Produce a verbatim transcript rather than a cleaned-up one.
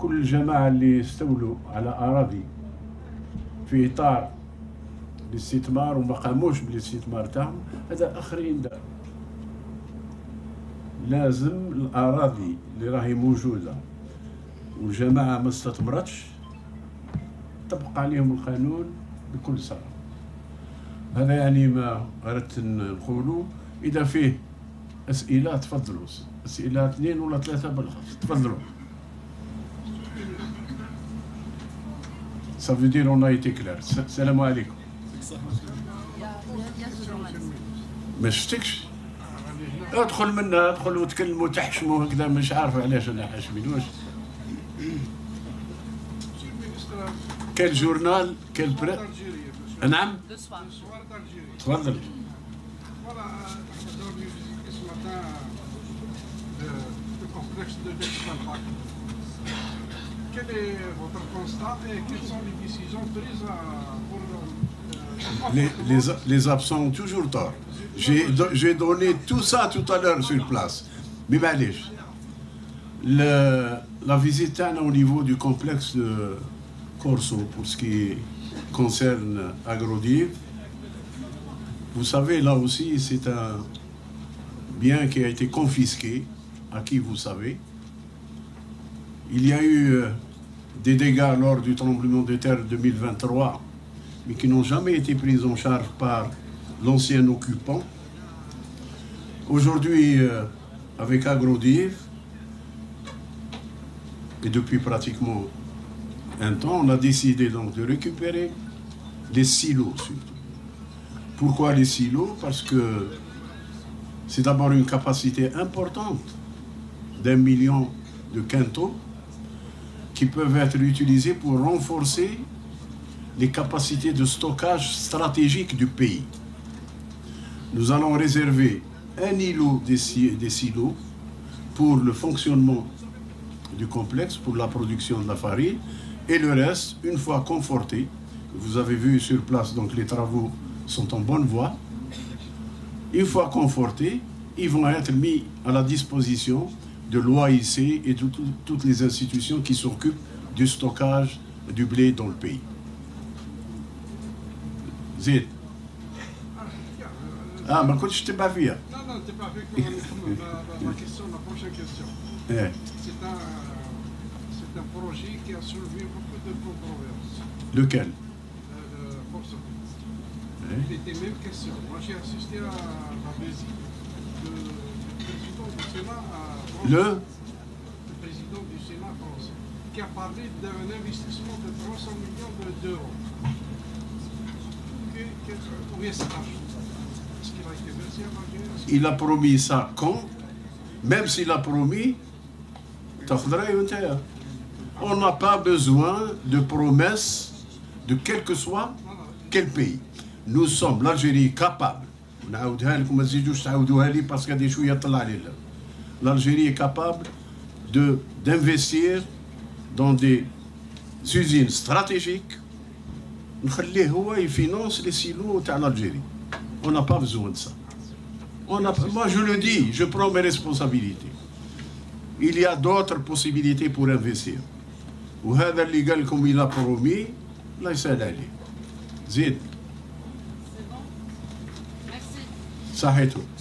كل الجماعة اللي استولوا على أراضي في إطار الاستثمار وما قاموش بالاستثمار تاعهم، هذا آخرين دار. لازم الأراضي اللي راهي موجودة والجماعة ما استثمرتش طبق عليهم القانون بكل صراحة. هذا يعني ما أردت نقوله. إذا فيه أسئلة تفضلوا، أسئلة اثنين ولا ثلاثة بالخص، تفضلوا. Ça veut dire on a été clair. السلام عليكم. ما شفتكش؟ ادخل منها، ادخل وتكلموا تحشموا هكذا، مش عارف علاش انا حاشمين. واش كان جورنال كان بري. نعم تفضل. Quel est votre constat et quelles sont les décisions prises pour... Les, les, les absents ont toujours tort. J'ai donné tout ça tout à l'heure sur place. Mais معليش. La visite au niveau du complexe de Corso, pour ce qui concerne Agrodiv, vous savez, là aussi, c'est un bien qui a été confisqué, à qui vous savez. Il y a eu des dégâts lors du tremblement de terre deux mille vingt-trois, mais qui n'ont jamais été pris en charge par l'ancien occupant. Aujourd'hui, avec Agrodiv, et depuis pratiquement un temps, on a décidé donc de récupérer les silos surtout. Pourquoi les silos? Parce que c'est d'abord une capacité importante d'un million de quintaux qui peuvent être utilisés pour renforcer les capacités de stockage stratégiques du pays. Nous allons réserver un îlot des, des silos pour le fonctionnement du complexe, pour la production de la farine, et le reste, une fois conforté, vous avez vu sur place, donc les travaux sont en bonne voie, une fois confortés, ils vont être mis à la disposition de l'O A I C et de tout, toutes les institutions qui s'occupent du stockage du blé dans le pays. Zid. Ah, mais quand je t'ai pas vu. Non, non, t'es pas vu. La question, la prochaine question. Eh. C'est un, c'est un projet qui a soulevé beaucoup de controverses. Lequel? Euh, Corso. Eh. Il était même question. Moi, j'ai assisté à la visite du président du Sénat à France. Le Le président du Sénat français, qui a parlé d'un investissement de trois cents millions d'euros. Où est cet argent? Est-ce qu'il a été versé à l'Algérie? Il a promis ça quand? Même s'il a promis, on n'a pas besoin de promesses de quel que soit quel pays. Nous sommes, l'Algérie, capable. L'Algérie est capable de, d'investir dans des usines stratégiques. Il finance les silos de l'Algérie. On n'a pas besoin de ça. On a, moi, je le dis, je prends mes responsabilités. Il y a d'autres possibilités pour investir. وهذا اللي قال لكم il a promis, الله يسهل عليه. زيد. C'est bon. Merci. صحيتو.